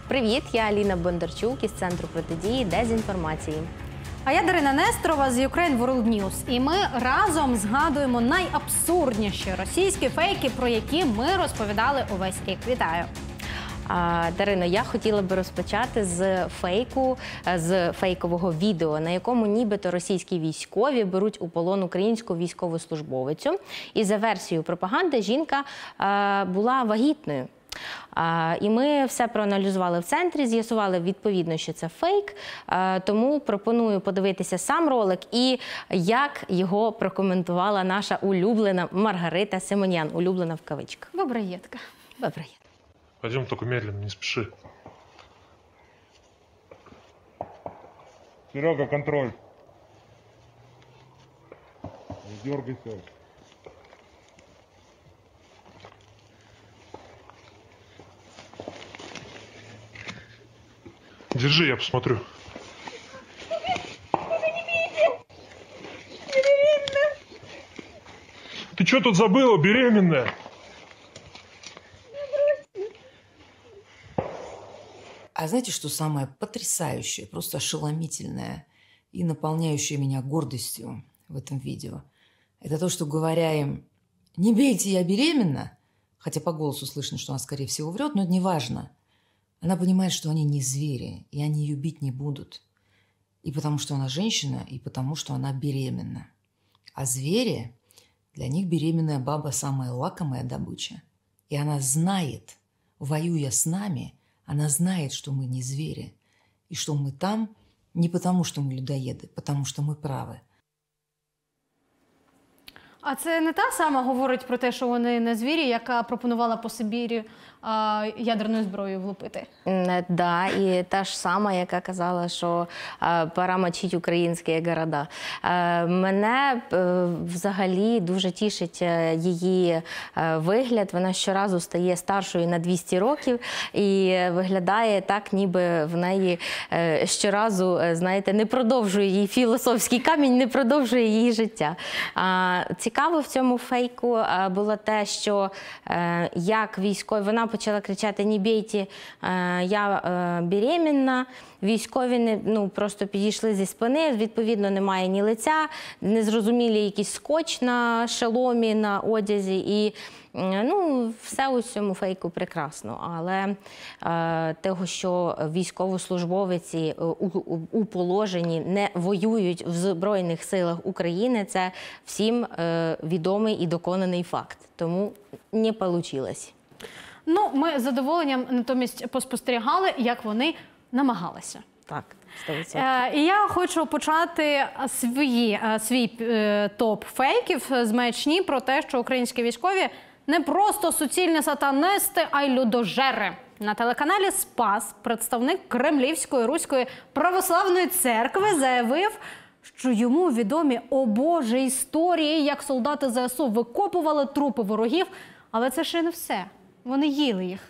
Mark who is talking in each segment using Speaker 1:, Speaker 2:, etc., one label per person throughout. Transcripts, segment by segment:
Speaker 1: Привіт, я Аліна Бондарчук із Центру протидії дезінформації.
Speaker 2: А я Дарина Нестерова з Ukraine World News. І ми разом згадуємо найабсурдніші російські фейки, про які ми розповідали увесь рік. Вітаю!
Speaker 1: Дарино, я хотіла би розпочати з фейкового відео, на якому нібито російські військові беруть у полон українську військовослужбовицю. І за версією пропаганди жінка була вагітною. І ми все проаналізували в центрі, з'ясували відповідно, що це фейк, тому пропоную подивитися сам ролик і як його прокоментувала наша улюблена Маргарита Симонян, улюблена в кавичках.
Speaker 2: Бобраєтка.
Speaker 1: Бобраєтка.
Speaker 3: Пойдем только медленно, не спеши.
Speaker 4: Серега, контроль. Не дергайся.
Speaker 3: Держи, я посмотрю. Ты что тут забыла, беременная?
Speaker 5: А знаете, что самое потрясающее, просто ошеломительное и наполняющее меня гордостью в этом видео? Это то, что, говоря им «не бейте, я беременна», хотя по голосу слышно, что она, скорее всего, врет, но это не важно. Она понимает, что они не звери, и они ее бить не будут. И потому что она женщина, и потому что она беременна. А звери, для них беременная баба самая лакомая добыча. И она знает, воюя с нами, она знает, что мы не звери, и что мы там не потому, что мы людоеды, потому что мы правы.
Speaker 2: А це не та сама говорить про те, що вони не звірі, яка пропонувала по Сибірі ядерною зброєю влупити?
Speaker 1: Да, і та ж сама, яка казала, що пора мочити українські города. Мене взагалі дуже тішить її вигляд. Вона щоразу стає старшою на 200 років і виглядає так, ніби в неї щоразу, знаєте, не продовжує її філософський камінь, не продовжує її життя. Цікаво в цьому фейку було те, що як військові, вона почала кричати «не бійте, я беременна», військові просто підійшли зі спини, відповідно немає ні лиця, незрозумілі якийсь скотч на шоломі, на одязі і все у цьому фейку прекрасно, але того, що військовослужбовиці у положенні не воюють в Збройних силах України, це всім відомий і доконаний факт. Тому не вийшло.
Speaker 2: Ми з задоволенням натомість поспостерігали, як вони намагалися.
Speaker 1: Так, 100%.
Speaker 2: І я хочу почати свій топ фейків з маячні про те, що українські військові не просто суцільні сатанисти, а й людожери. На телеканалі «Спас» представник Кремлівської Руської православної церкви заявив, що йому відомі, о Боже, історії, як солдати ЗСУ викопували трупи ворогів, але це ще не все. Вони їли їх.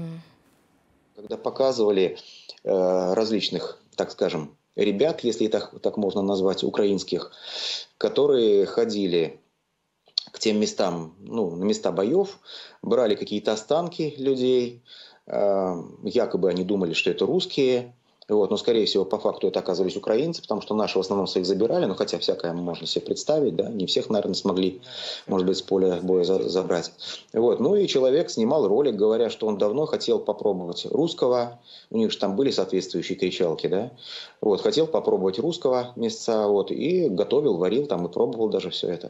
Speaker 6: Когда показывали различных, так скажем, ребят, если так можно назвать, украинских, которые ходили к тем местам, на места боев, брали какие-то останки людей, якобы они думали, что это русские, но, скорее всего, по факту это оказывались украинцы, потому что наши в основном своих забирали, хотя всякое можно себе представить, да, не всех, наверное, смогли, может быть, с поля боя забрать. И человек снимал ролик, говоря, что он давно хотел попробовать русского, у них же там были соответствующие кричалки, да, хотел попробовать русского мясца, и готовил, варил там и пробовал даже все это.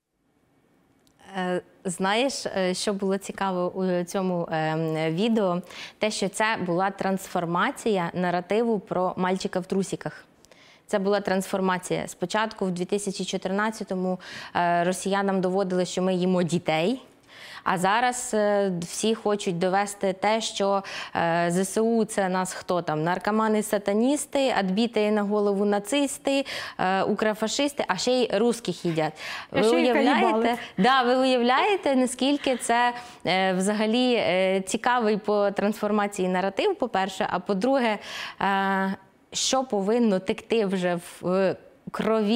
Speaker 1: Знаєш, що було цікаво у цьому відео? Те, що це була трансформація наративу про мальчика в трусиках. Це була трансформація. Спочатку в 2014-му росіянам доводили, що ми їмо дітей. А зараз всі хочуть довести те, що ЗСУ – це нас хто там? Наркомани-сатаністи, відбиті на голову нацисти, укрофашисти, а ще й русських їдять. Ви уявляєте, наскільки це взагалі цікавий по трансформації наратив, по-перше, а по-друге, що повинно текти вже в крові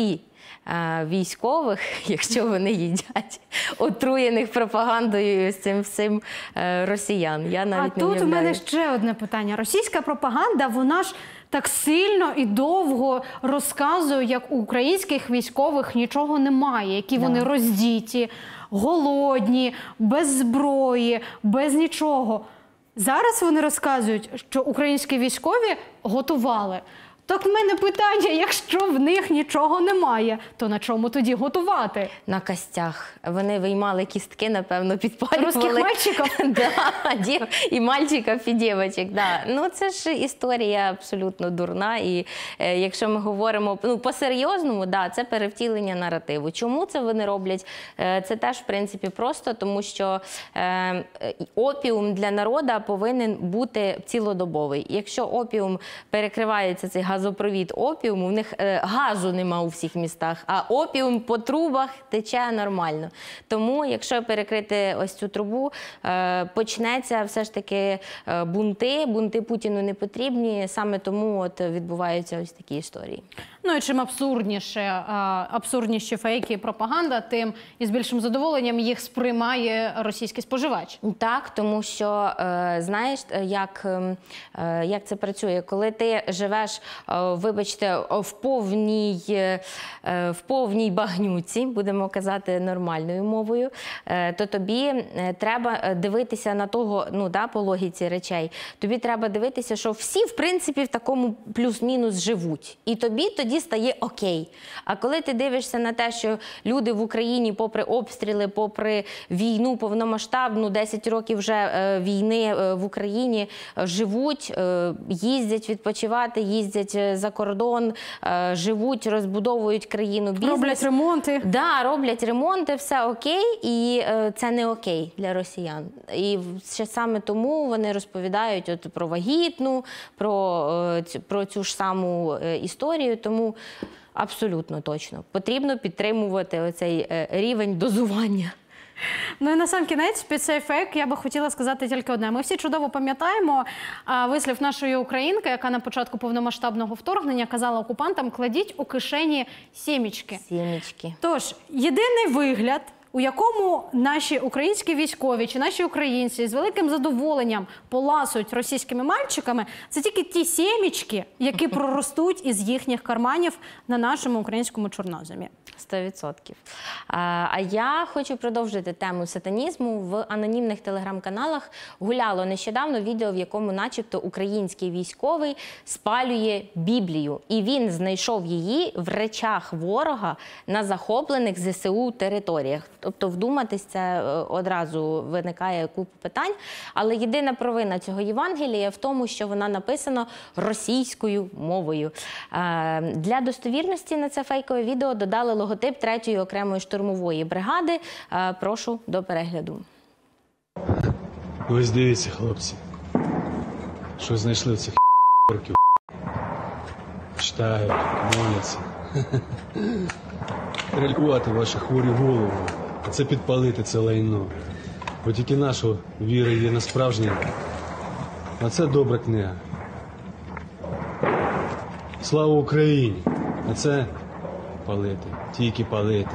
Speaker 1: військових, якщо вони їдять отруєних пропагандою з цим всім росіян. Я навіть
Speaker 2: А
Speaker 1: не
Speaker 2: тут у
Speaker 1: уявляю.
Speaker 2: мене ще одне питання. Російська пропаганда, вона ж так сильно і довго розказує, як у українських військових нічого немає, які вони роздіті, голодні, без зброї, без нічого. Зараз вони розказують, що українські військові готували. Так в мене питання, якщо в них нічого немає, то на чому тоді готувати?
Speaker 1: На костях. Вони виймали кістки, напевно, підпалювали.
Speaker 2: Русських мальчиків?
Speaker 1: Да, і мальчиків, і дівчаток. Да. Ну, це ж історія абсолютно дурна. І якщо ми говоримо по-серйозному, да, це перевтілення наративу. Чому це вони роблять? Це теж, в принципі, просто, тому що опіум для народу повинен бути цілодобовий. Якщо опіум перекривається, цей газопровід опіуму, в них газу нема у всіх містах, а опіум по трубах тече нормально. Тому, якщо перекрити ось цю трубу, почнеться все ж таки бунти Путіну не потрібні, саме тому от відбуваються ось такі історії.
Speaker 2: Ну і чим абсурдніші фейки і пропаганда, тим із більшим задоволенням їх сприймає російський споживач.
Speaker 1: Так, тому що, знаєш, як це працює? Коли ти живеш, вибачте, в повній багнюці, будемо казати нормальною мовою, то тобі треба дивитися на того, по логіці речей, тобі треба дивитися, що всі, в принципі, в такому плюс-мінус живуть. І тобі тоді стає окей. А коли ти дивишся на те, що люди в Україні, попри обстріли, попри війну повномасштабну, 10 років вже війни в Україні, живуть, їздять відпочивати, їздять за кордон, живуть, розбудовують країну, бізнес.
Speaker 2: Роблять ремонти.
Speaker 1: Да, роблять ремонти, все окей, і це не окей для росіян. І ще саме тому вони розповідають про вагітну, про цю ж саму історію, тому абсолютно точно. Потрібно підтримувати оцей рівень дозування.
Speaker 2: Ну і на сам кінець, під цей фейк, я би хотіла сказати тільки одне. Ми всі чудово пам'ятаємо вислів нашої українки, яка на початку повномасштабного вторгнення казала окупантам: кладіть у кишені сімічки.
Speaker 1: Сімічки.
Speaker 2: Тож, єдиний вигляд, у якому наші українські військові чи наші українці з великим задоволенням поласують російськими мальчиками, це тільки ті сімічки, які проростуть із їхніх карманів на нашому українському чорноземі.
Speaker 1: 100%. А я хочу продовжити тему сатанізму. В анонімних телеграм-каналах гуляло нещодавно відео, в якому начебто український військовий спалює Біблію. І він знайшов її в речах ворога на захоплених ЗСУ територіях. Тобто вдуматись, це одразу виникає купа питань. Але єдина провина цього Євангелія в тому, що вона написана російською мовою. Для достовірності на це фейкове відео додали логотип 3-ї окремої штурмової бригади. Прошу до перегляду.
Speaker 7: Ось дивіться, хлопці, що знайшли в цих ***орків. Читають, моляться. Релькувати ваші хворі голови, а це підпалити це лайно. Бо тільки наша віра є на справжнє, а це добра книга. Слава Україні! А це палити, тільки палити.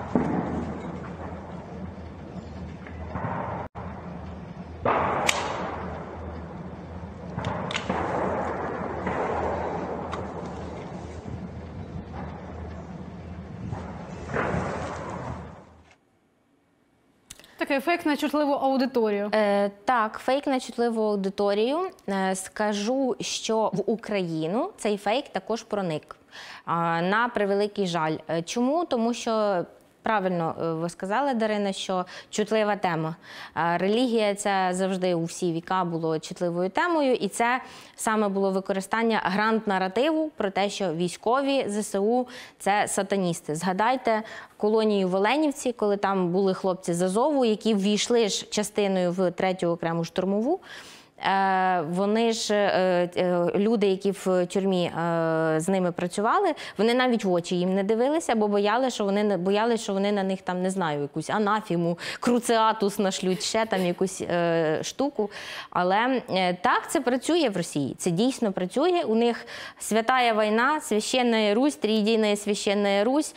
Speaker 2: Такий фейк на чутливу аудиторію.
Speaker 1: Так, фейк на чутливу аудиторію. Скажу, що в Україну цей фейк також проник. На превеликий жаль. Чому? Тому що, правильно ви сказали, Дарина, що чутлива тема. Релігія – це завжди у всі віка було чутливою темою, і це саме було використання гранд-наративу про те, що військові ЗСУ – це сатаністи. Згадайте колонію в Оленівці, коли там були хлопці з Азову, які ввійшли ж частиною в 3-ю окрему штурмову. вони ж, люди, які в тюрмі з ними працювали, вони навіть в очі їм не дивилися, бо боялися, що вони на них там, не знаю, якусь анафіму, круцеатус нашлють, ще там якусь штуку. Але так, це працює в Росії. Це дійсно працює. У них святая війна, священная Русь, триєдина священная Русь,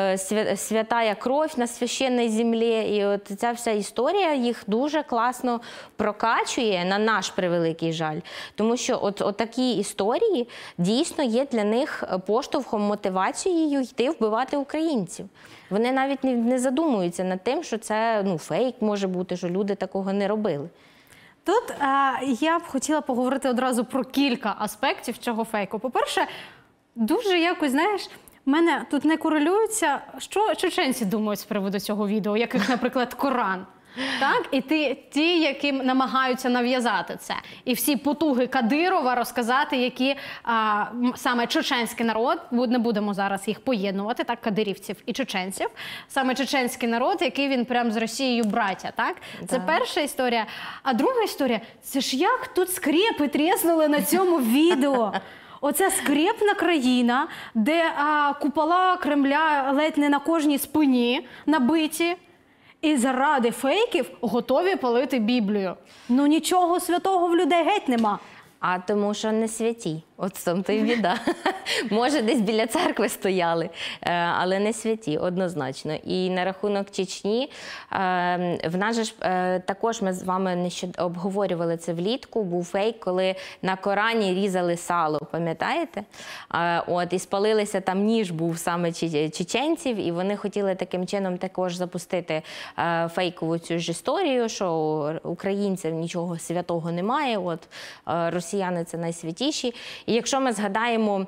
Speaker 1: святая кров на священній землі. І от ця вся історія їх дуже класно прокачує, на наш превеликий жаль. Тому що от такі історії дійсно є для них поштовхом, мотивацією йти вбивати українців. Вони навіть не задумуються над тим, що це фейк може бути, що люди такого не робили.
Speaker 2: Тут я б хотіла поговорити одразу про кілька аспектів цього фейку. По-перше, дуже якось, знаєш, в мене тут не корелюється, що чеченці думають з приводу цього відео, яких, наприклад, Коран. Так? І ті, яким намагаються нав'язати це. І всі потуги Кадирова розказати, які саме чеченський народ, не будемо зараз їх поєднувати, так, кадирівців і чеченців, саме чеченський народ, який він прям з Росією браття, так? Це перша історія. А друга історія, це ж як тут скрепи тріснули на цьому відео. Оця скрепна країна, де купола Кремля ледь не на кожній спині набиті. І заради фейків готові палити Біблію. Ну нічого святого в людей геть нема.
Speaker 1: А тому що не святі. От в тому то й біда. Може, десь біля церкви стояли, але не святі, однозначно. І на рахунок Чечні, в нас же ж також ми з вами обговорювали це влітку, був фейк, коли на Корані різали сало, пам'ятаєте? І спалилися, там ніж був саме чеченців, і вони хотіли таким чином також запустити фейкову цю ж історію, що українців нічого святого немає, росіяни це найсвятіші. І якщо ми згадаємо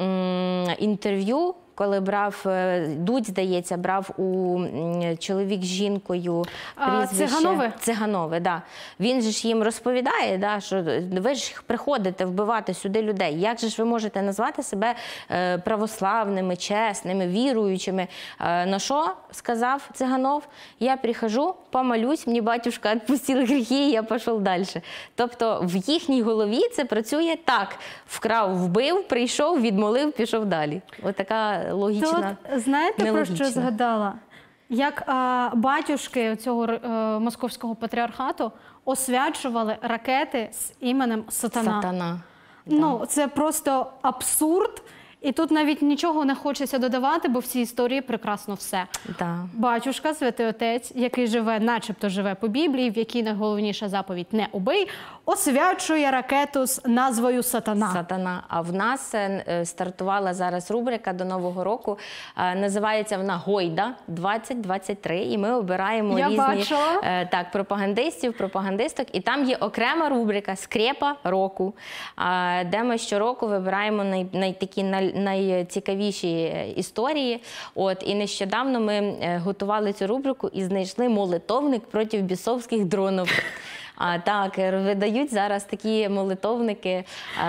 Speaker 1: інтерв'ю, коли брав, Дудь, здається, брав у чоловік з жінкою прізвище...
Speaker 2: Циганове?
Speaker 1: Циганове, да. Він же ж їм розповідає, да, що ви ж приходите вбивати сюди людей. Як же ж ви можете назвати себе православними, чесними, віруючими? На що сказав Циганов? Я прихожу, помолюсь, мені батюшка відпустив гріхи, і я пішов далі. Тобто в їхній голові це працює так. Вкрав, вбив, прийшов, відмолив, пішов далі. Ось така логічна,
Speaker 2: тут, знаєте,
Speaker 1: нелогічна.
Speaker 2: про що згадала? Як батюшки цього московського патріархату освячували ракети з іменем Сатана.
Speaker 1: Сатана.
Speaker 2: Ну, це просто абсурд. І тут навіть нічого не хочеться додавати, бо в цій історії прекрасно все.
Speaker 1: Да.
Speaker 2: Батюшка, святий отець, який живе, начебто живе по Біблії, в якій найголовніша заповідь «не убий», освячує ракету з назвою «Сатана».
Speaker 1: Сатана. А в нас стартувала зараз рубрика до Нового року. Називається вона «Гойда 2023». І ми обираємо різні пропагандистів, пропагандисток. І там є окрема рубрика «Скрепа року», де ми щороку вибираємо такі найцікавіші історії. І нещодавно ми готували цю рубрику і знайшли молитовник проти бісовських дронів. Так, видають зараз такі молитовники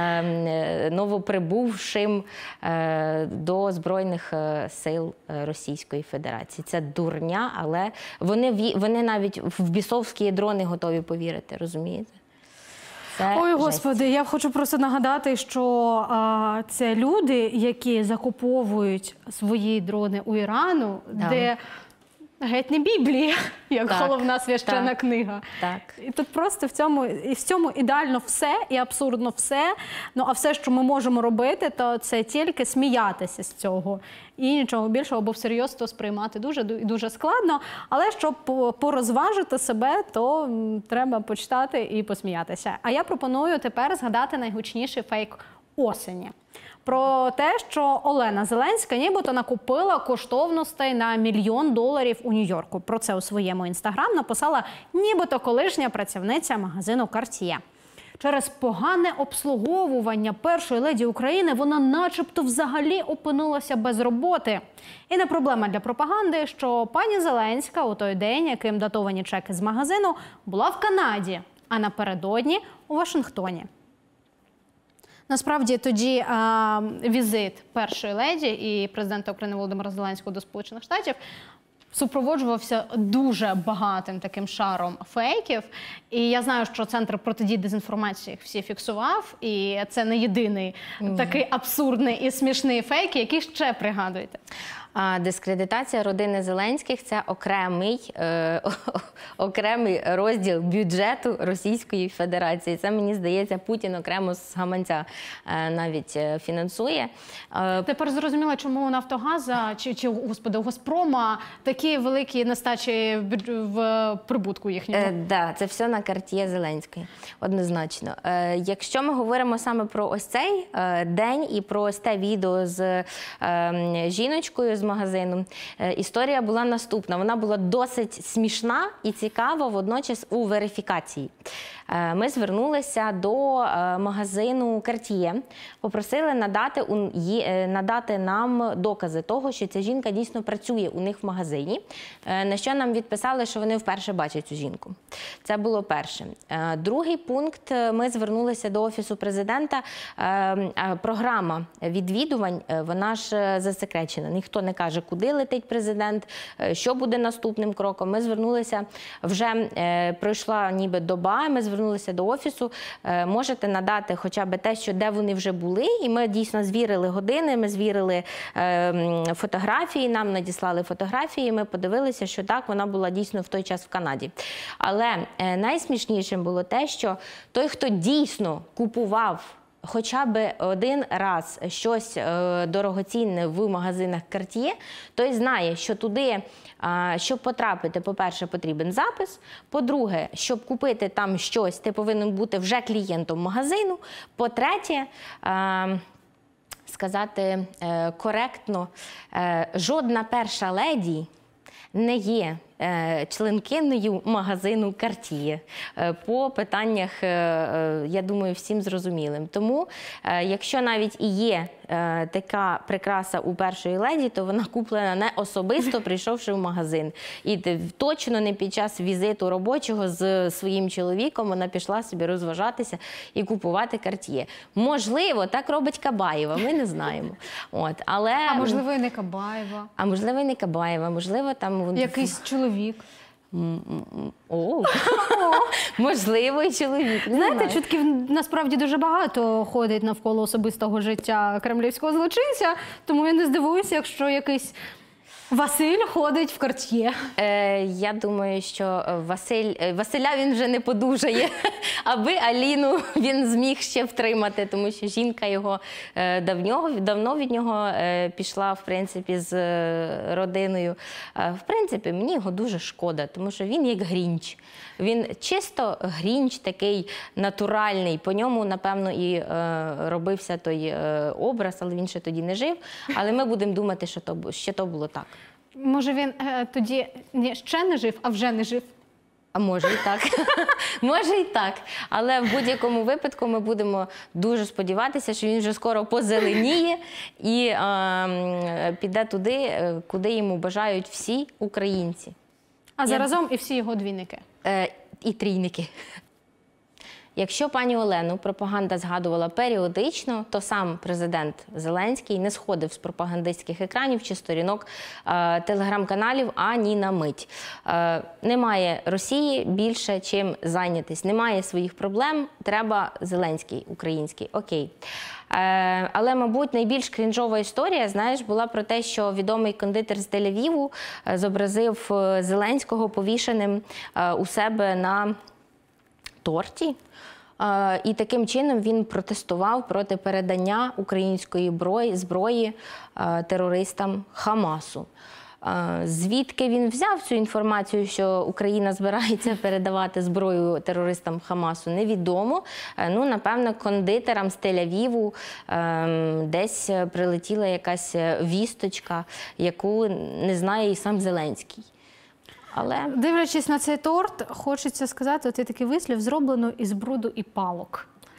Speaker 1: новоприбувшим до Збройних сил Російської Федерації. Це дурня, але вони навіть в бісовські дрони готові повірити, розумієте?
Speaker 2: Ой, Господи, я хочу просто нагадати, що це люди, які закуповують свої дрони у Ірану, де геть не Біблія, як головна священна книга.
Speaker 1: Так.
Speaker 2: І тут просто в цьому ідеально все і абсурдно все. Ну, а все, що ми можемо робити, то це тільки сміятися з цього. І нічого більшого, бо всерйоз то сприймати дуже складно. Але щоб порозважити себе, то треба почитати і посміятися. А я пропоную тепер згадати найгучніший фейк осені. Про те, що Олена Зеленська нібито накупила коштовностей на $1 мільйон у Нью-Йорку. Про це у своєму інстаграм написала нібито колишня працівниця магазину «Карт'є». Через погане обслуговування першої леді України вона начебто взагалі опинилася без роботи. І не проблема для пропаганди, що пані Зеленська у той день, яким датовані чеки з магазину, була в Канаді, а напередодні у Вашингтоні. Насправді, тоді візит першої леді і президента України Володимира Зеленського до Сполучених Штатів супроводжувався дуже багатим таким шаром фейків. І я знаю, що Центр протидії дезінформації їх всі фіксував. І це не єдиний такий абсурдний і смішний фейк. Які ще пригадуєте?
Speaker 1: Дискредитація родини Зеленських – це окремий розділ бюджету Російської Федерації. Це, мені здається, Путін окремо з гаманця навіть фінансує.
Speaker 2: Тепер зрозуміло, чому у Нафтогаза господи, у Газпрома такі великі нестачі в прибутку їхньому.
Speaker 1: Так, це все на карті Зеленської, однозначно. Якщо ми говоримо саме про ось цей день і про ось те відео з жіночкою з магазину, історія була наступна. Вона була досить смішна і цікава водночас у верифікації. Ми звернулися до магазину Cartier, попросили надати нам докази того, що ця жінка дійсно працює у них в магазині, на що нам відписали, що вони вперше бачать цю жінку. Це було перше. Другий пункт, ми звернулися до Офісу Президента. Програма відвідувань, вона ж засекречена. Ніхто не каже, куди летить президент, що буде наступним кроком. Ми звернулися, вже пройшла ніби доба, ми звернулися до Офісу, можете надати хоча б те, що де вони вже були, і ми дійсно звірили години, ми звірили фотографії, нам надіслали фотографії, ми подивилися, що так, вона була дійсно в той час в Канаді. Але найсмішнішим було те, що той, хто дійсно купував хоча б один раз щось дорогоцінне в магазинах Cartier, той знає, що туди, щоб потрапити, по-перше, потрібен запис, по-друге, щоб купити там щось, ти повинен бути вже клієнтом магазину, по-третє, сказати коректно, жодна перша леді не є членкиною магазину Cartier. По питаннях, я думаю, всім зрозумілим. Тому, якщо навіть і є така прикраса у першої леді, то вона куплена не особисто, прийшовши в магазин. І точно не під час візиту робочого з своїм чоловіком вона пішла собі розважатися і купувати Cartier. Можливо, так робить Кабаєва, ми не знаємо. Але...
Speaker 2: А можливо, і не Кабаєва.
Speaker 1: А можливо, і не Кабаєва, можливо, там...
Speaker 2: Якийсь чоловік.
Speaker 1: Можливо, і чоловік.
Speaker 2: Знаєте, чутків насправді дуже багато ходить навколо особистого життя кремлівського злочинця, тому я не здивуюся, якщо якийсь Василь ходить в Cartier.
Speaker 1: Я думаю, що Василя він вже не подужає, аби Аліну він зміг ще втримати, тому що жінка його давно від нього пішла, в принципі, з родиною. В принципі, мені його дуже шкода, тому що він як Грінч. Він чисто Грінч, такий натуральний. По ньому, напевно, і робився той образ, але він ще тоді не жив. Але ми будемо думати, що то було так.
Speaker 2: Може, він тоді ще не жив, а вже не жив?
Speaker 1: А може і так. Може і так. Але в будь-якому випадку ми будемо дуже сподіватися, що він вже скоро позеленіє і піде туди, куди йому бажають всі українці.
Speaker 2: А заразом і всі його двійники.
Speaker 1: І трійники. Якщо пані Олену пропаганда згадувала періодично, то сам президент Зеленський не сходив з пропагандистських екранів чи сторінок телеграм-каналів ані на мить. Немає Росії більше чим зайнятись, немає своїх проблем, треба Зеленський український, окей. Але, мабуть, найбільш крінжова історія, знаєш, була про те, що відомий кондитер з Тель-Авіву зобразив Зеленського повішеним у себе на торті. І таким чином він протестував проти передання української зброї терористам Хамасу. Звідки він взяв цю інформацію, що Україна збирається передавати зброю терористам Хамасу, невідомо. Ну, напевно, кондитерам з Тель-Авіву десь прилетіла якась вісточка, яку не знає і сам Зеленський. Але...
Speaker 2: Дивлячись на цей торт, хочеться сказати, от є такий вислів, зроблено із бруду і палок.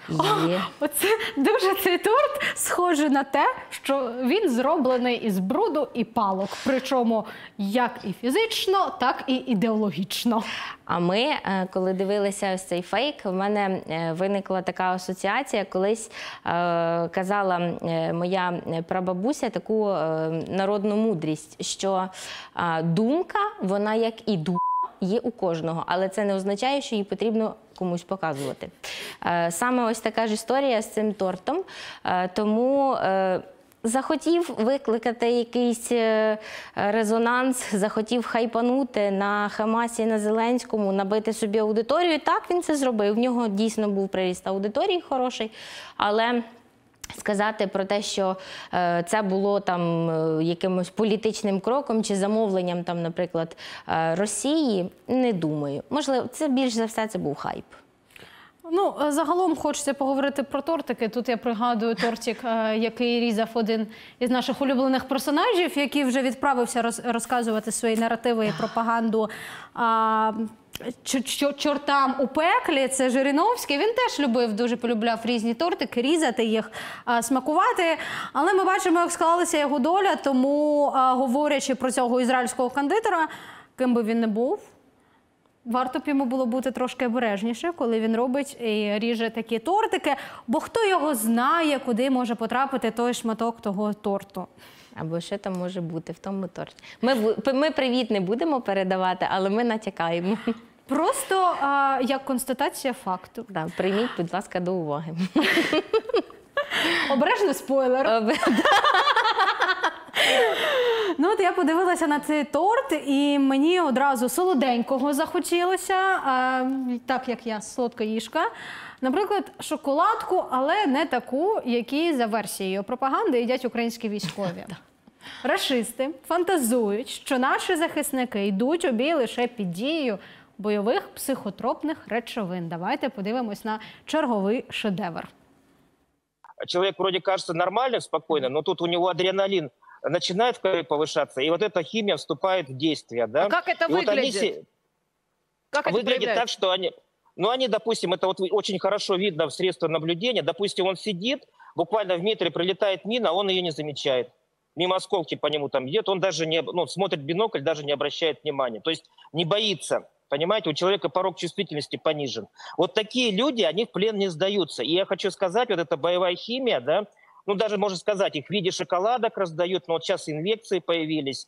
Speaker 1: Є.
Speaker 2: Оце дуже цей торт схожий на те, що він зроблений із бруду і палок. Причому як і фізично, так і ідеологічно.
Speaker 1: А ми, коли дивилися ось цей фейк, в мене виникла така асоціація. Колись казала моя прабабуся таку народну мудрість, що думка, вона як і є у кожного, але це не означає, що її потрібно комусь показувати. Саме ось така ж історія з цим тортом, тому захотів викликати якийсь резонанс, захотів хайпанути на Хамасі, на Зеленському, набити собі аудиторію. Так, він це зробив. В нього дійсно був приріст аудиторії хороший, але сказати про те, що це було там якимось політичним кроком чи замовленням, там, наприклад, Росії, не думаю. Можливо, це більш за все це був хайп.
Speaker 2: Ну, загалом хочеться поговорити про тортики. Тут я пригадую тортик, який різав один із наших улюблених персонажів, який вже відправився розказувати свої наративи і пропаганду чортам у пеклі. Це Жириновський. Він теж любив, дуже полюбляв різні тортики, різати їх, смакувати. Але ми бачимо, як склалася його доля, тому, говорячи про цього ізраїльського кондитера, ким би він не був, варто б йому було бути трошки обережніше, коли він робить і ріже такі тортики, бо хто його знає, куди може потрапити той шматок того торту.
Speaker 1: Або що там може бути в тому торті. Ми привіт не будемо передавати, але ми натякаємо.
Speaker 2: Просто як констатація факту.
Speaker 1: Да, прийміть, будь ласка, до уваги.
Speaker 2: Обережно спойлер. Ну, от я подивилася на цей торт, і мені одразу солоденького захотілося, так як я солодкоїжка. Наприклад, шоколадку, але не таку, які за версією пропаганди їдять українські військові. Рашисти фантазують, що наші захисники йдуть у бій лише під дією бойових психотропних речовин. Давайте подивимось на черговий шедевр.
Speaker 8: Человек вроде кажется нормальным, спокойным, но тут у него адреналин начинает в крови повышаться, и вот эта химия вступает в действие. Да?
Speaker 9: А как это
Speaker 8: и
Speaker 9: выглядит?
Speaker 8: Вот
Speaker 9: как это
Speaker 8: выглядит так, что они, допустим, это вот очень хорошо видно в средствах наблюдения, допустим, он сидит, буквально в метре прилетает мина, он ее не замечает. Мимо осколки по нему там идет, он даже не, смотрит в бинокль, даже не обращает внимания. То есть не боится. Понимаете, у человека порог чувствительности понижен. Вот такие люди, они в плен не сдаются. И я хочу сказать, вот эта боевая химия, да, даже можно сказать, их в виде шоколадок раздают, но вот сейчас инъекции появились.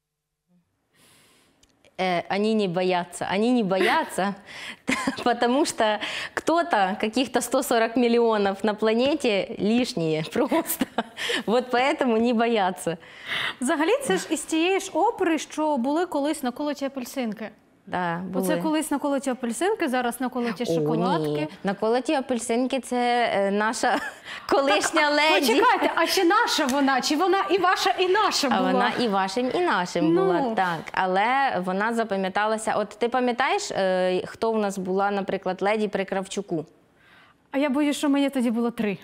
Speaker 1: Они не боятся, потому что кто-то, каких-то 140 миллионов на планете лишние просто. Вот поэтому не боятся.
Speaker 2: Взагалі, це ж із тієї ж опери, що були колись наколоті апельсинки.
Speaker 1: Да,
Speaker 2: оце колись наколоті апельсинки, зараз наколоті шоколадки.
Speaker 1: Ні. Наколоті апельсинки – це наша колишня леді.
Speaker 2: Почекайте, а чи наша вона? Чи вона і ваша, і наша була?
Speaker 1: А вона і вашим, і нашим була, так. Але вона запам'яталася. От ти пам'ятаєш, хто у нас була, наприклад, леді при Кравчуку?
Speaker 2: А я боюсь, що мені тоді було 3.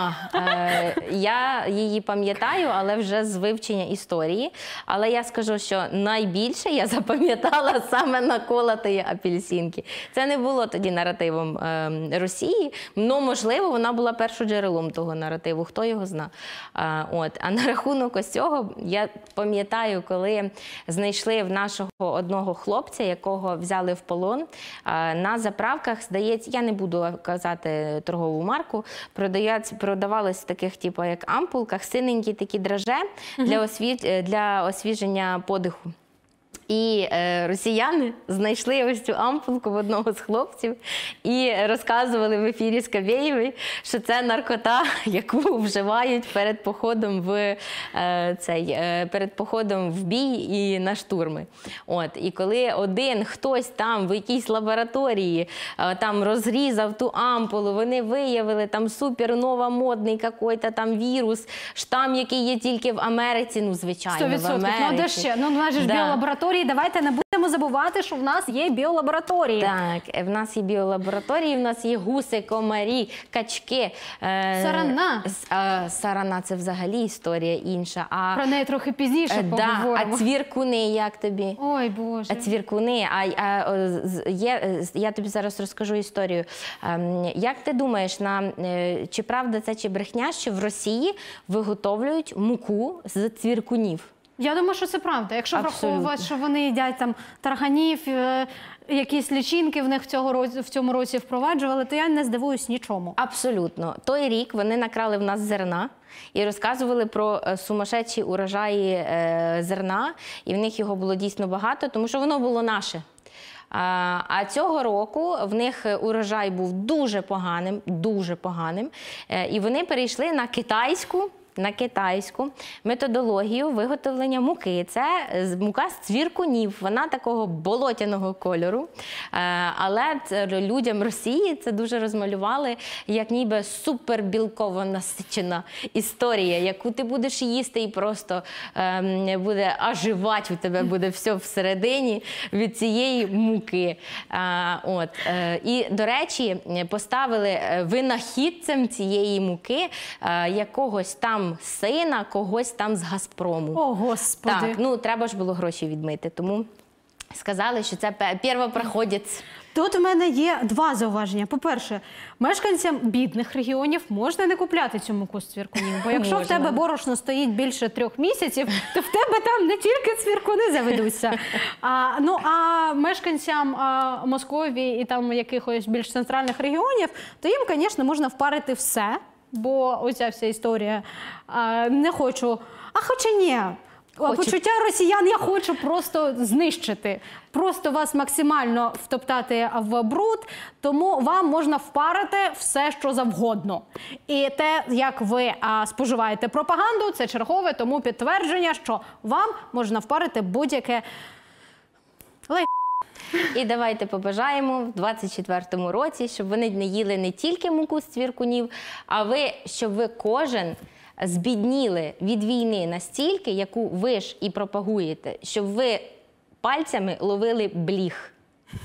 Speaker 1: Я її пам'ятаю, але вже з вивчення історії. Але я скажу, що найбільше я запам'ятала саме наколоті апельсинки. Це не було тоді наративом Росії, але, можливо, вона була першоджерелом того наративу, хто його зна. А на рахунок ось цього, я пам'ятаю, коли знайшли в нашого одного хлопця, якого взяли в полон, на заправках, здається, я не буду казати торгову марку, продавались в таких, типу, як ампулках, синенькі такі драже для освіження подиху. І росіяни знайшли ось цю ампулку в одного з хлопців і розказували в ефірі Скабєєвої, що це наркота, яку вживають перед походом в бій і на штурми. І коли один хтось там в якійсь лабораторії там розрізав ту ампулу, вони виявили там суперновомодний какой-то там вірус, штам, який є тільки в Америці, звичайно, в Америці.
Speaker 2: 100%. Ну, де ще? Ну, майже ж біолабораторії і давайте не будемо забувати, що в нас є біолабораторії.
Speaker 1: Так, в нас є біолабораторії, в нас є гуси, комарі, качки.
Speaker 2: Сарана.
Speaker 1: Сарана – це взагалі історія інша.
Speaker 2: Про неї трохи пізніше поговоримо.
Speaker 1: А цвіркуни як тобі?
Speaker 2: Ой, Боже.
Speaker 1: Цвіркуни. Я тобі зараз розкажу історію. Як ти думаєш, чи правда це, чи брехня, що в Росії виготовлюють муку з цвіркунів?
Speaker 2: Я думаю, що це правда. Якщо враховувати, що вони їдять там тарганів, якісь лічинки в них в цьому році впроваджували, то я не здивуюсь нічому.
Speaker 1: Абсолютно. Той рік вони накрали в нас зерна і розказували про сумасшедші урожаї зерна, і в них його було дійсно багато, тому що воно було наше. А цього року в них урожай був дуже поганим, і вони перейшли на китайську методологію виготовлення муки. Це мука з цвіркунів, вона такого болотяного кольору. Але людям Росії це дуже розмалювали, як ніби супербілково насичена історія, яку ти будеш їсти і просто буде оживати, у тебе буде все всередині від цієї муки. І, до речі, поставили винахідцем цієї муки якогось там сина, когось там з Газпрому.
Speaker 2: О, Господи!
Speaker 1: Так, ну треба ж було гроші відмити, тому сказали, що це первопроходець.
Speaker 2: Тут у мене є два зауваження. По-перше, мешканцям бідних регіонів можна не купляти цю муку з цвіркунів, бо якщо в тебе борошно стоїть більше 3 місяців, то в тебе там не тільки цвіркуни заведуться. А мешканцям Московії і там якихось більш центральних регіонів, то їм, звісно, можна впарити все, бо оця вся історія не хочу, хоча ні. Почуття росіян я хочу просто знищити. Просто вас максимально втоптати в бруд, тому вам можна впарити все, що завгодно. І те, як ви споживаєте пропаганду, це чергове тому підтвердження, що вам можна впарити будь-яке
Speaker 1: І давайте побажаємо в 24-му році, щоб вони не їли не тільки муку з цвіркунів, щоб ви кожен збідніли від війни настільки, яку ви ж і пропагуєте, щоб ви пальцями ловили бліг.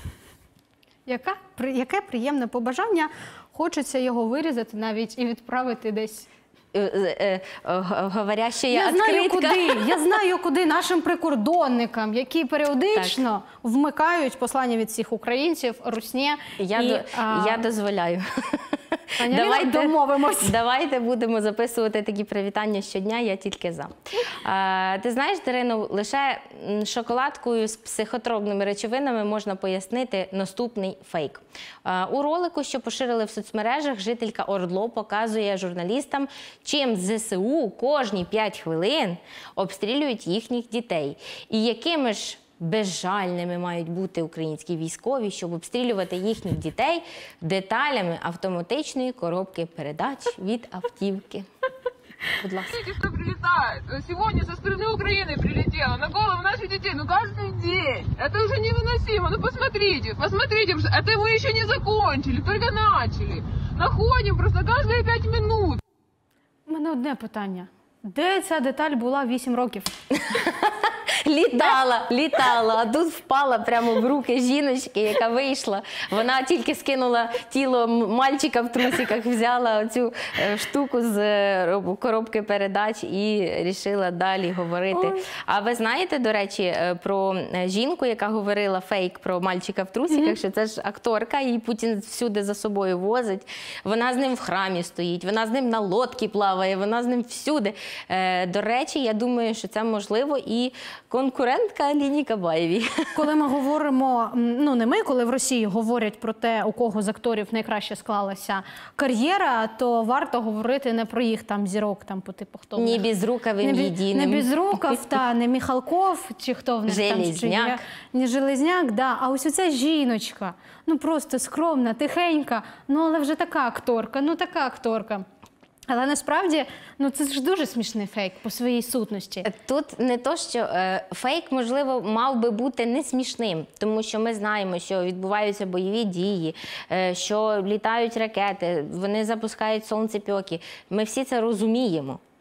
Speaker 2: Яке приємне побажання. Хочеться його вирізати навіть і відправити десь.
Speaker 1: Говоряща відкритка.
Speaker 2: Я знаю, куди нашим прикордонникам, які періодично вмикають послання від всіх українців, русні.
Speaker 1: Я дозволяю.
Speaker 2: Домовимось.
Speaker 1: Давайте будемо записувати такі привітання щодня, я тільки за. Ти знаєш, Дарино, лише шоколадкою з психотропними речовинами можна пояснити наступний фейк. У ролику, що поширили в соцмережах, жителька ОРДЛО показує журналістам, чим ЗСУ кожні 5 хвилин обстрілюють їхніх дітей. І якими ж безжальними мають бути українські військові, щоб обстрілювати їхніх дітей деталями автоматичної коробки передач від автівки. Будь ласка.
Speaker 9: Смотрите, что прилетает. Сегодня со стороны Украины прилетело на голову наших детей. Каждый день. Это уже невыносимо. Посмотрите, это мы еще не закончили, только начали. Находим просто каждые 5 минут.
Speaker 2: У мене одне питання. Де ця деталь була 8 років?
Speaker 1: Літала, а тут впала прямо в руки жіночки, яка вийшла. Вона тільки скинула тіло мальчика в трусиках, взяла цю штуку з коробки передач і вирішила далі говорити. А ви знаєте, до речі, про жінку, яка говорила фейк про мальчика в трусиках, що це ж акторка, її Путін всюди за собою возить. Вона з ним в храмі стоїть, вона з ним на лодці плаває, вона з ним всюди. До речі, я думаю, що це можливо і конкурентка Аліні Кабаєвій.
Speaker 2: Коли ми говоримо, коли в Росії говорять про те, у кого з акторів найкраще склалася кар'єра, то варто говорити не про їх там зірок, там по типу хто в них.
Speaker 1: Не Безруковим єдиним.
Speaker 2: Не Безруков, не Михалков, чи хто в них там.
Speaker 1: Железняк.
Speaker 2: Не Железняк, да. А ось оця жіночка, просто скромна, тихенька, але вже така акторка. Але насправді, це ж дуже смішний фейк по своїй сутності.
Speaker 1: Тут не то, що фейк, можливо, мав би бути не смішним, тому що ми знаємо, що відбуваються бойові дії, що літають ракети, вони запускають сонцепьоки. Ми всі це розуміємо.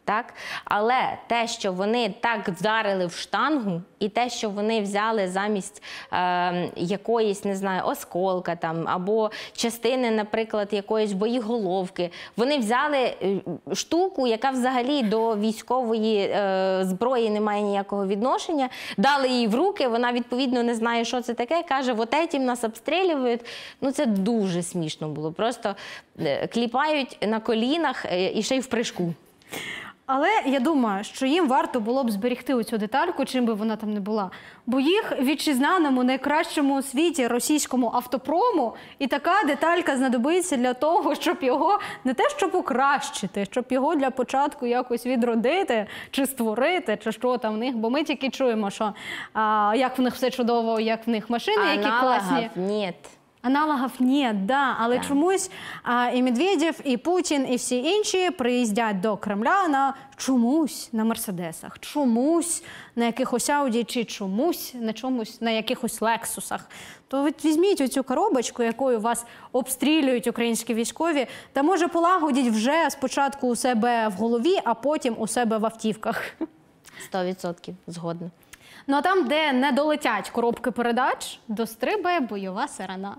Speaker 1: Так? Але те, що вони так вдарили в штангу, і те, що вони взяли замість якоїсь, не знаю, осколка там, або частини, наприклад, якоїсь боєголовки, вони взяли штуку, яка взагалі до військової зброї не має ніякого відношення, дали їй в руки, вона відповідно не знає, що це таке, каже, вот этим нас обстрілюють. Ну, це дуже смішно було. Просто кліпають на колінах і ще й в прыжку.
Speaker 2: Але я думаю, що їм варто було б зберегти оцю детальку, чим би вона там не була. Бо їх вітчизняному, найкращому у світі російському автопрому і така деталька знадобиться для того, щоб його не те, щоб покращити, щоб його для початку якось відродити, чи створити, чи що там в них. Бо ми тільки чуємо, що як в них все чудово, як в них машини, які класні.
Speaker 1: Ні.
Speaker 2: Аналогів ні, да, але чомусь і Медведєв, і Путін, і всі інші приїздять до Кремля чомусь на Мерседесах, чомусь на якихось Ауді, чи чомусь на якихось Лексусах. То ви візьміть оцю коробочку, якою вас обстрілюють українські військові, та може полагодіть вже спочатку у себе в голові, а потім у себе в автівках.
Speaker 1: 100% згодна.
Speaker 2: Ну а там, де не долетять коробки передач, дострибає бойова сирена.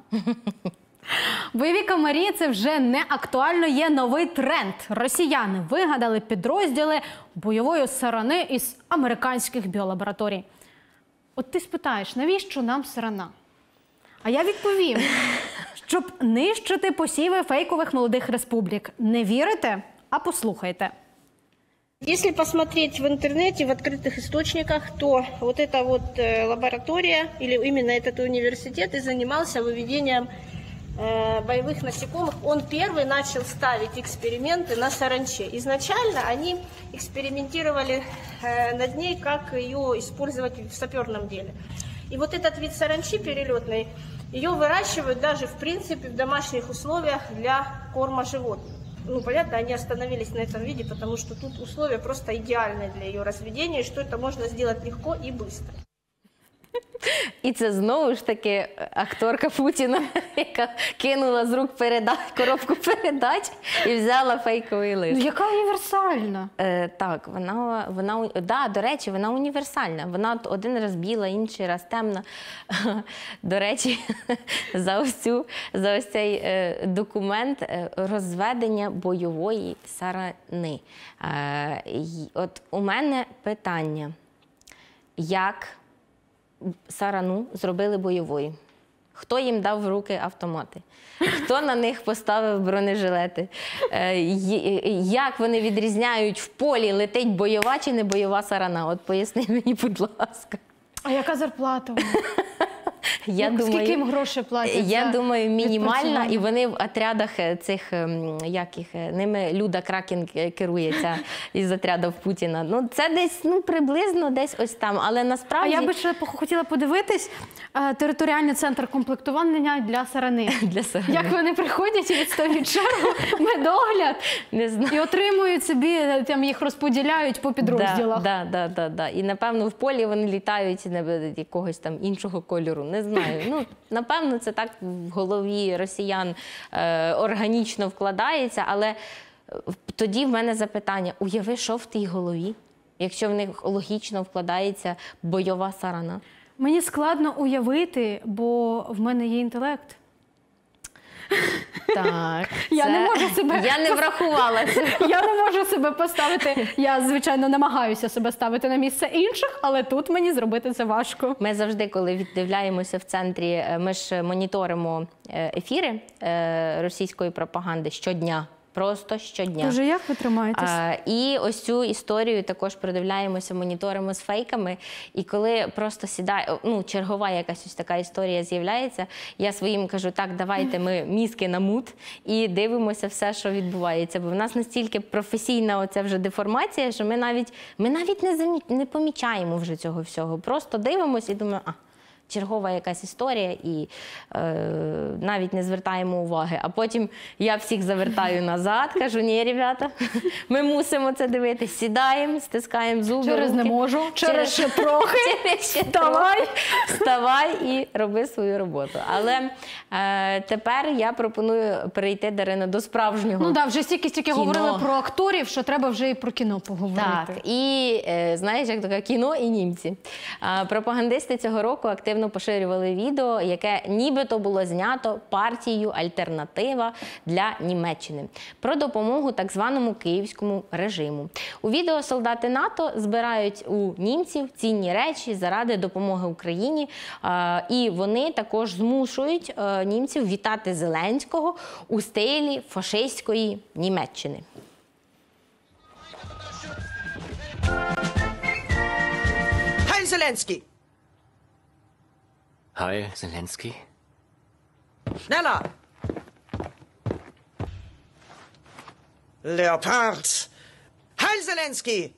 Speaker 2: Бойові комарі – це вже не актуально, є новий тренд. Росіяни вигадали підрозділи бойової сирени із американських біолабораторій. От ти спитаєш, навіщо нам сирена? А я відповім, щоб нищити посіви фейкових молодих республік. Не вірите? А послухайте.
Speaker 10: Если посмотреть в интернете, в открытых источниках, то вот эта вот лаборатория, или именно этот университет и занимался выведением боевых насекомых. Он первый начал ставить эксперименты на саранче. Изначально они экспериментировали над ней, как ее использовать в саперном деле. И вот этот вид саранчи перелетной, ее выращивают даже в принципе в домашних условиях для корма животных. Ну, понятно, они остановились на этом виде, потому что тут условия просто идеальные для ее разведения, и что это можно сделать легко и быстро.
Speaker 1: І це знову ж таки акторка Путіна, яка кинула з рук коробку передач і взяла фейковий лист.
Speaker 2: Ну, яка універсальна?
Speaker 1: Так, до речі, вона універсальна. Вона один раз біла, інший раз темна. До речі, за ось цей документ розведення бойової сарани. От у мене питання, як сарану зробили бойовою? Хто їм дав в руки автомати? Хто на них поставив бронежилети? Як вони відрізняють, в полі летить бойова чи не бойова сарана? От поясни мені, будь ласка.
Speaker 2: А яка зарплата?
Speaker 1: Скільки
Speaker 2: їм грошей платять?
Speaker 1: Я думаю, мінімальна, і вони в отрядах цих, ними Люда Кракен керується із отрядів Путіна. Ну, це десь, приблизно десь ось там, але насправді...
Speaker 2: А я би ще хотіла подивитись територіальний центр комплектування для сарани. Як вони приходять і відстоюють чергу, медогляд,
Speaker 1: не знаю.
Speaker 2: І отримують собі, там їх розподіляють по підрозділах.
Speaker 1: Да. І, напевно, в полі вони літають якогось там іншого кольору. Не знаю. Ну, напевно, це так в голові росіян органічно вкладається, але тоді в мене запитання, уяви, що в тій голові, якщо в них логічно вкладається бойова сарана?
Speaker 2: Мені складно уявити, бо в мене є інтелект.
Speaker 1: Так,
Speaker 2: я не
Speaker 1: врахувала це.
Speaker 2: Я не можу себе поставити, я, звичайно, намагаюся себе ставити на місце інших, але тут мені зробити це важко.
Speaker 1: Ми завжди, коли віддивляємося в центрі, ми ж моніторимо ефіри російської пропаганди щодня. Просто щодня.
Speaker 2: Дуже як ви тримаєтесь?
Speaker 1: І ось цю історію також продивляємося, моніторимо з фейками. І коли просто сідає, чергова якась ось така історія з'являється, я своїм кажу, так, давайте ми мізки на мут і дивимося все, що відбувається. Бо в нас настільки професійна оця вже деформація, що ми навіть не помічаємо вже цього всього. Просто дивимося і думаємо, чергова якась історія і навіть не звертаємо уваги. А потім я всіх завертаю назад, кажу, ні, ребята, ми мусимо це дивитися. Сідаємо, стискаємо зуби.
Speaker 2: Через
Speaker 1: руки.
Speaker 2: не можу, через ще трохи.
Speaker 1: Вставай і роби свою роботу. Але тепер я пропоную перейти, Дарина, до справжнього.
Speaker 2: Ну так, вже стільки говорили про акторів, що треба вже і про кіно поговорити.
Speaker 1: Так, і знаєш, як таке кіно і німці. Пропагандисти цього року активно поширювали відео, яке нібито було знято партією «Альтернатива для Німеччини» про допомогу так званому київському режиму. У відео солдати НАТО збирають у німців цінні речі заради допомоги Україні, і вони також змушують німців вітати Зеленського у стилі фашистської Німеччини.
Speaker 11: Heil Zelensky!
Speaker 12: Heil Zelensky!
Speaker 11: Schneller! Leopard! Heil Zelensky!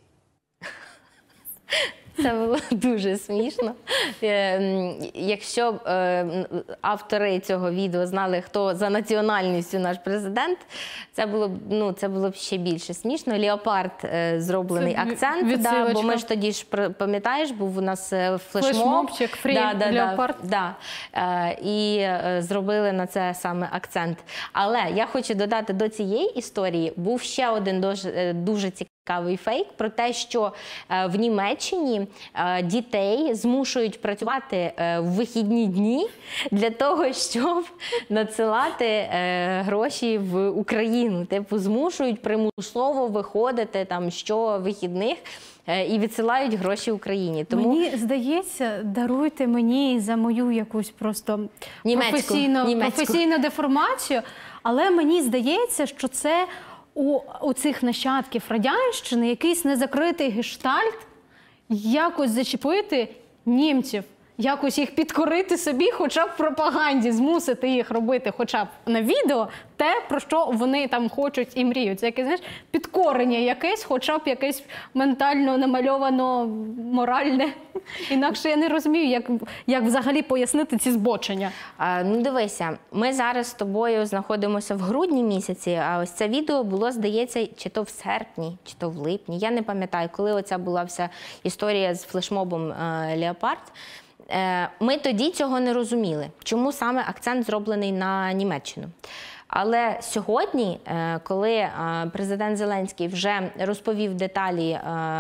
Speaker 1: Це було дуже смішно. Якщо б автори цього відео знали, хто за національністю наш президент, це було б ще більше смішно. Леопард зроблений акцент, бо ми ж тоді ж, пам'ятаєш, був у нас
Speaker 2: флешмобчик, Леопард.
Speaker 1: І зробили на це саме акцент. Але я хочу додати до цієї історії, був ще один дуже цікавий фейк про те, що в Німеччині дітей змушують працювати в вихідні дні для того, щоб надсилати гроші в Україну. Типу, змушують примусово виходити там щовихідних і відсилають гроші Україні. Тому
Speaker 2: мені здається, даруйте мені за мою якусь просто професійну деформацію, але мені здається, що це у цих нащадків радянщини якийсь незакритий гештальт, якось зачепити німців, якось їх підкорити собі, хоча б в пропаганді, змусити їх робити хоча б на відео те, про що вони там хочуть і мріють. Це якесь, знаєш, підкорення якесь, хоча б якесь ментально намальовано, моральне. Інакше я не розумію, як взагалі пояснити ці збочення.
Speaker 1: Ну дивися, ми зараз з тобою знаходимося в грудні місяці, а ось це відео було, здається, чи то в серпні, чи то в липні. Я не пам'ятаю, коли оця була вся історія з флешмобом «Леопард». Ми тоді цього не розуміли, чому саме акцент зроблений на Німеччину. Але сьогодні, коли президент Зеленський вже розповів деталі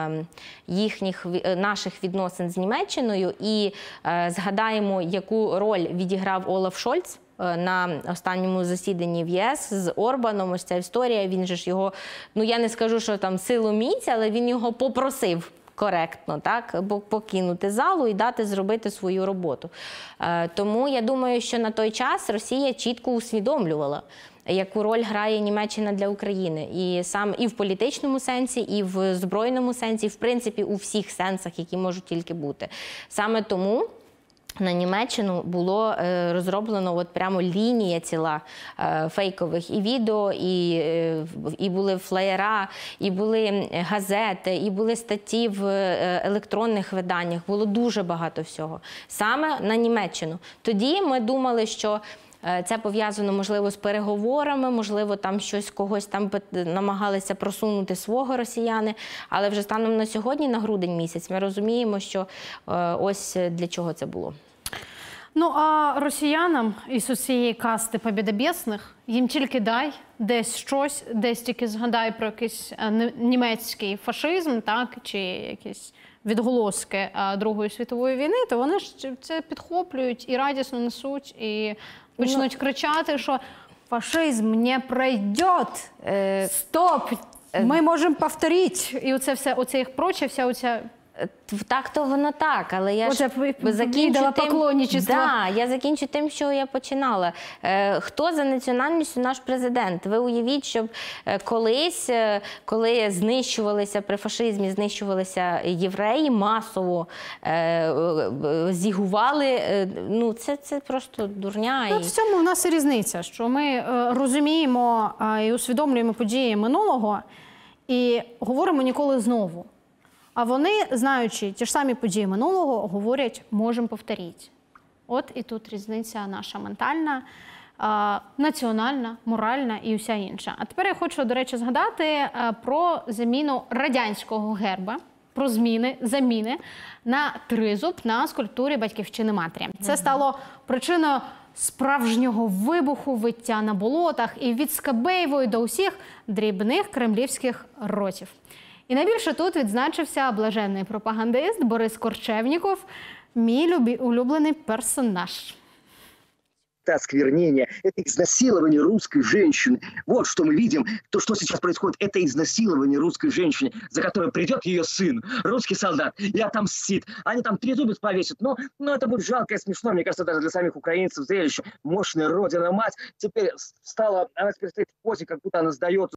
Speaker 1: наших відносин з Німеччиною і згадаємо, яку роль відіграв Олаф Шольц на останньому засіданні в ЄС з Орбаном, ось ця історія, він же ж його, ну я не скажу, що там силоміць, але він його попросив коректно, так, покинути залу і дати зробити свою роботу. Тому я думаю, що на той час Росія чітко усвідомлювала, яку роль грає Німеччина для України. І в політичному сенсі, і в збройному сенсі, в принципі, у всіх сенсах, які можуть тільки бути. Саме тому на Німеччину було розроблено от прямо лінія ціла фейкових і відео, і були флеєра, і були газети, і були статті в електронних виданнях. Було дуже багато всього. Саме на Німеччину. Тоді ми думали, що це пов'язано, можливо, з переговорами, можливо, там щось когось там намагалися просунути свого росіяни. Але вже станом на сьогодні, на грудень місяць, ми розуміємо, що ось для чого це було.
Speaker 2: Ну, а росіянам із усієї касти побєдобєсних їм тільки дай десь щось, десь тільки згадай про якийсь німецький фашизм, так, чи якісь відголоски Другої світової війни, то вони ж це підхоплюють і радісно несуть, і почнуть кричати, що фашизм не пройде, стоп, ми можемо повторити. І оце все, оце їх проче, вся оця...
Speaker 1: Так-то воно так, але я ж закінчу я закінчу тим, що я починала. Хто за національністю наш президент? Ви уявіть, щоб колись, коли знищувалися при фашизмі, знищувалися євреї, масово зігували, ну це просто дурня.
Speaker 2: Ну, в цьому в нас і різниця, що ми розуміємо і усвідомлюємо події минулого і говоримо ніколи знову. А вони, знаючи ті ж самі події минулого, говорять, можемо повторити. От і тут різниця наша ментальна, національна, моральна і уся інша. А тепер я хочу, до речі, згадати про заміну радянського герба, про заміни на тризуб на скульптурі Батьківщини Матері. Це стало причиною справжнього вибуху, виття на болотах і від Скабєєвої до усіх дрібних кремлівських ротів. І найбільше тут відзначився блаженний пропагандист Борис Корчевніков, мій улюблений персонаж.
Speaker 12: Это осквернение, это изнасилование русской женщины. Вот что мы видим, то, что сейчас происходит, это изнасилование русской женщины, за которой придет ее сын, русский солдат, и отомстит. Они там трезубец повесят, но это будет жалко и смешно, мне кажется, даже для самих украинцев зрелище. Мощная родина-мать теперь стала, она теперь стоит в позе, как будто она сдается.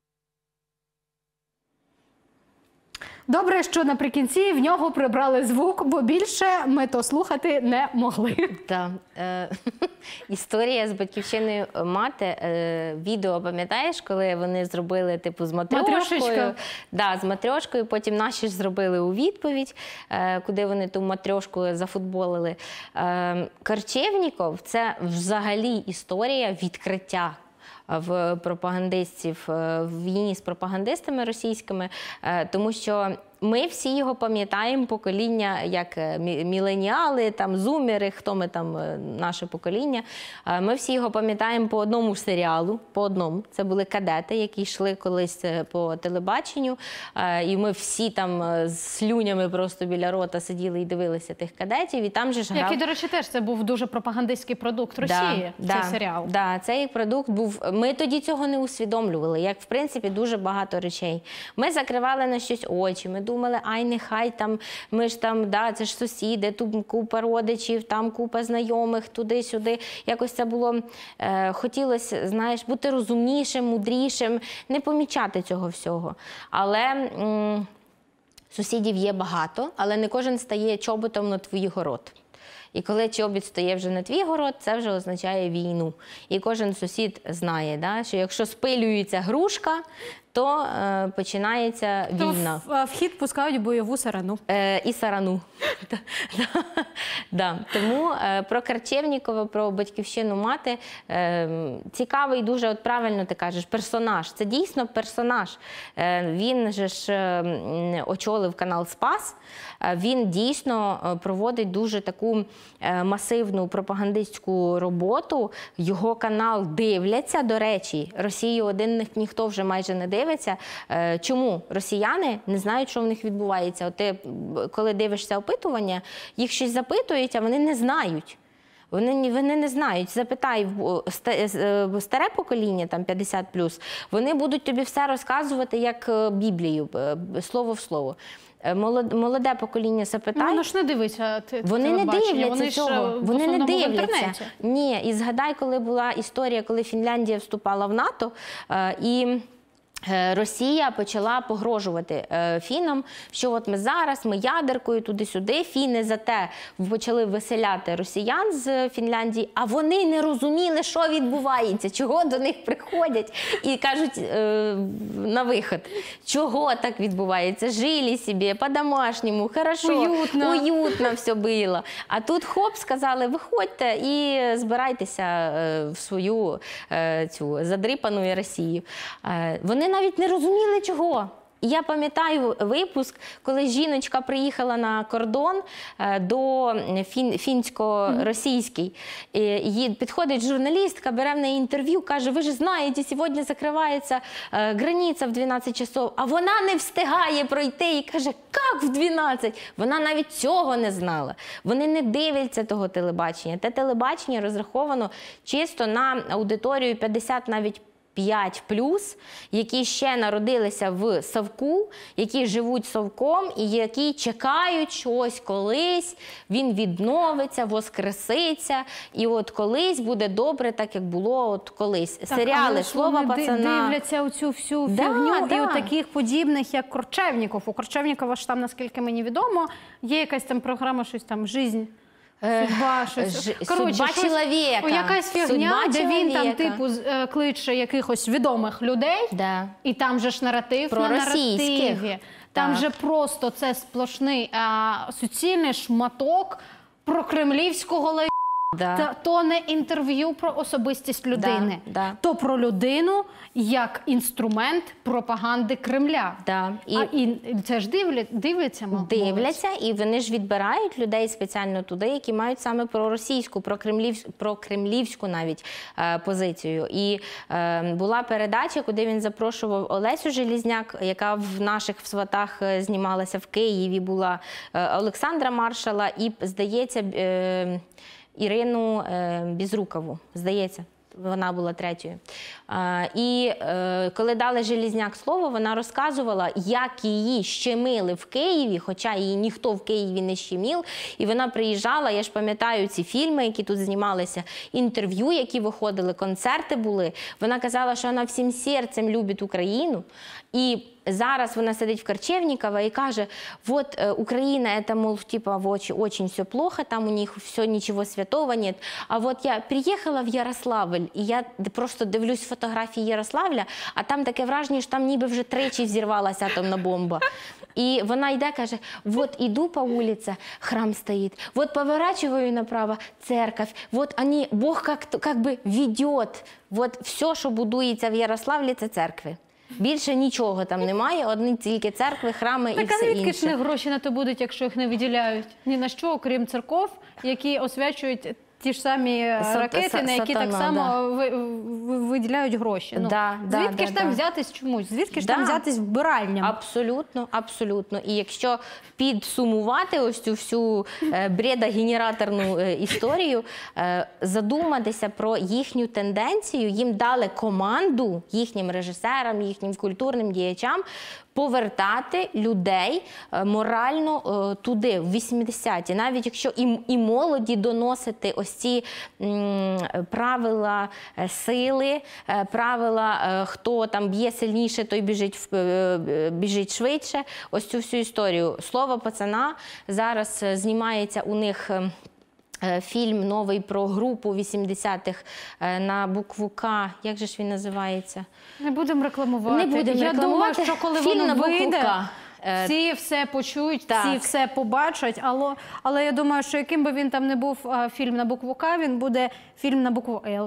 Speaker 2: Добре, що наприкінці в нього прибрали звук, бо більше ми то слухати не могли.
Speaker 1: Так. Історія з Батьківщиною мати. Відео, пам'ятаєш, коли вони зробили типу з матрьошкою? Да, з матрьошкою, потім наші ж зробили у відповідь, куди вони ту матрьошку зафутболили. Корчевніков – це взагалі історія відкриття в пропагандистів, в війні з пропагандистами російськими, тому що ми всі його пам'ятаємо, покоління, як міленіали, там, зумери, хто ми там, наше покоління. Ми всі його пам'ятаємо по одному серіалу, по одному. Це були кадети, які йшли колись по телебаченню. І ми всі там з слюнями просто біля рота сиділи і дивилися тих кадетів. І там же ж грав...
Speaker 2: Який, до речі, теж це був дуже пропагандистський продукт Росії, цей серіал.
Speaker 1: Так, цей продукт був... Ми тоді цього не усвідомлювали, як, в принципі, дуже багато речей. Ми закривали на щось очі, ми думали, ай, нехай там, ми ж там, да, це ж сусіди, тут купа родичів, там купа знайомих, туди-сюди. Якось це було, хотілося, знаєш, бути розумнішим, мудрішим, не помічати цього всього. Але сусідів є багато, але не кожен стає чоботом на твій город. І коли чобіт стає вже на твій город, це вже означає війну. І кожен сусід знає, да, що якщо спилюється грушка, то починається війна.
Speaker 2: То в хід пускають бойову сарану.
Speaker 1: І сарану. Тому про Корчевнікова, про Батьківщину мати цікавий дуже, от правильно ти кажеш, персонаж. Це дійсно персонаж. Він же ж очолив канал «Спас». Він дійсно проводить дуже таку масивну пропагандистську роботу. Його канал дивляться, до речі, Росію один ніхто вже майже не дивиться. Чому? Росіяни не знають, що в них відбувається. От ти, коли дивишся опитування, їх щось запитують, а вони не знають. Вони не знають. Запитай старе покоління, там 50+, вони будуть тобі все розказувати, як Біблію, слово в слово. Молоде покоління запитай.
Speaker 2: Воно ж не дивиться
Speaker 1: Вони не дивляться цього. Вони не дивляться.
Speaker 2: В
Speaker 1: Ні, і згадай, коли була історія, коли Фінляндія вступала в НАТО, і Росія почала погрожувати фінам, що от ми ядеркою туди-сюди, фіни зате почали виселяти росіян з Фінляндії, а вони не розуміли, що відбувається, чого до них приходять і кажуть на вихід, чого так відбувається, жили собі, по-домашньому, хорошо, уютно все було. А тут хоп, сказали, виходьте і збирайтеся в свою цю задрипану Росію. Вони навіть не розуміли, чого. І я пам'ятаю випуск, коли жіночка приїхала на кордон до фінсько-російський. Підходить журналістка, бере в неї інтерв'ю, каже, ви ж знаєте, сьогодні закривається границя в 12 часов, а вона не встигає пройти і каже, як в 12? Вона навіть цього не знала. Вони не дивляться того телебачення. Те телебачення розраховано чисто на аудиторію 50 навіть 5+, які ще народилися в Совку, які живуть Совком і які чекають, що ось колись він відновиться, воскреситься, і от колись буде добре, так як було от колись.
Speaker 2: Так,
Speaker 1: серіали «Слово пацана».
Speaker 2: Дивляться оцю всю фігню і от таких подібних, як Корчевніков. У Корчевнікова ж там, наскільки мені відомо, є якась там програма, щось там «Жизнь».
Speaker 1: Судьба чоловіка.
Speaker 2: Якась фігня, де він там типу кличе якихось відомих людей, і там же ж наратив на наративі. Там же просто це сплошний суцільний шматок прокремлівського То не інтерв'ю про особистість людини, то про людину як інструмент пропаганди Кремля. І це ж дивляться, мабуть.
Speaker 1: Дивляться, і вони ж відбирають людей спеціально туди, які мають саме проросійську, прокремлівську навіть позицію. І була передача, куди він запрошував Олесю Желізняк, яка в наших «Сватах» знімалася в Києві, була Олександра Маршала і, здається, Ірину Безрукову, здається. Вона була третьою. І коли дали Желізняк слово, вона розказувала, як її щемили в Києві, хоча її ніхто в Києві не щемив. І вона приїжджала, я ж пам'ятаю ці фільми, які тут знімалися, інтерв'ю, які виходили, концерти були. Вона казала, що вона всім серцем любить Україну. І зараз вона сидить в Корчевниково і каже, вот Украина, это, мол, типа, очень все плохо, там у них все, ничего святого нет. А вот я приїхала в Ярославль, і я просто дивлюсь фотографії Ярославля, а там таке враження, що там ніби вже тричі взірвалася атомна бомба. І вона йде, каже, вот иду по улице, храм стоит, вот поворачиваю направо, церковь, вот они, Бог как бы ведет, вот все, що будується в Ярославлі, це церкви. Більше нічого там немає, одні тільки церкви, храми і все інше.
Speaker 2: Так, а звідки ж не гроші на то будуть, якщо їх не виділяють? Ні на що, окрім церков, які освячують ті ж самі ракети, на які так само виділяють гроші. Звідки ж там взятись чомусь? Звідки ж там взятись вбиральням?
Speaker 1: Абсолютно, абсолютно. І якщо підсумувати ось цю всю бредогенераторну історію, задуматися про їхню тенденцію, їм дали команду, їхнім режисерам, їхнім культурним діячам, повертати людей морально туди, в 80-ті. Навіть якщо і молоді доносити ось ці правила сили, правила, хто там б'є сильніше, той біжить швидше. Ось цю всю історію. «Слово пацана» зараз знімається у них фільм новий про групу 80-х на букву К. Як же ж він називається?
Speaker 2: Не будемо рекламувати.
Speaker 1: Не будемо рекламувати.
Speaker 2: Я думаю, що коли воно вийде, всі все почують, всі все побачать. Але я думаю, що яким би він там не був фільм на букву К, він буде фільм на букву Л.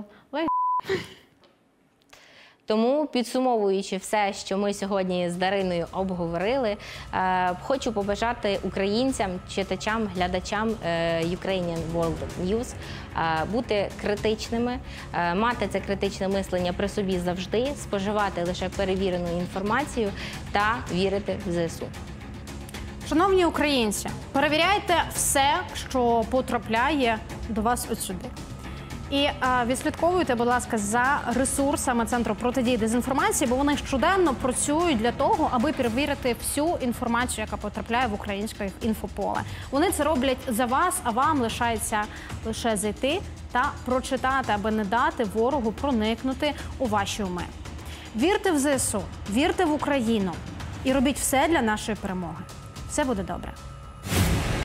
Speaker 1: Тому, підсумовуючи все, що ми сьогодні з Дариною обговорили, хочу побажати українцям, читачам, глядачам Ukrainian World News бути критичними, мати це критичне мислення при собі завжди, споживати лише перевірену інформацію та вірити в ЗСУ.
Speaker 2: Шановні українці, перевіряйте все, що потрапляє до вас ось сюди. І відслідковуйте, будь ласка, за ресурсами Центру протидії дезінформації, бо вони щоденно працюють для того, аби перевірити всю інформацію, яка потрапляє в українське інфополе. Вони це роблять за вас, а вам лишається лише зайти та прочитати, аби не дати ворогу проникнути у ваші уми. Вірте в ЗСУ, вірте в Україну і робіть все для нашої перемоги. Все буде добре.